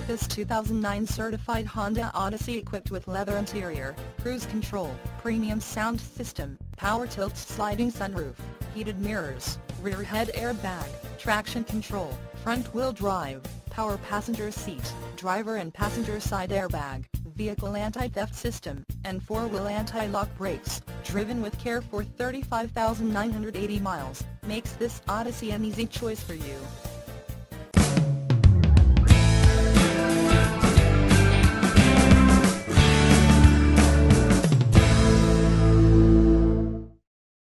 This 2009 certified Honda Odyssey equipped with leather interior, cruise control, premium sound system, power tilt sliding sunroof, heated mirrors, rear head airbag, traction control, front wheel drive, power passenger seat, driver and passenger side airbag, vehicle anti-theft system, and four-wheel anti-lock brakes, driven with care for 35,980 miles, makes this Odyssey an easy choice for you.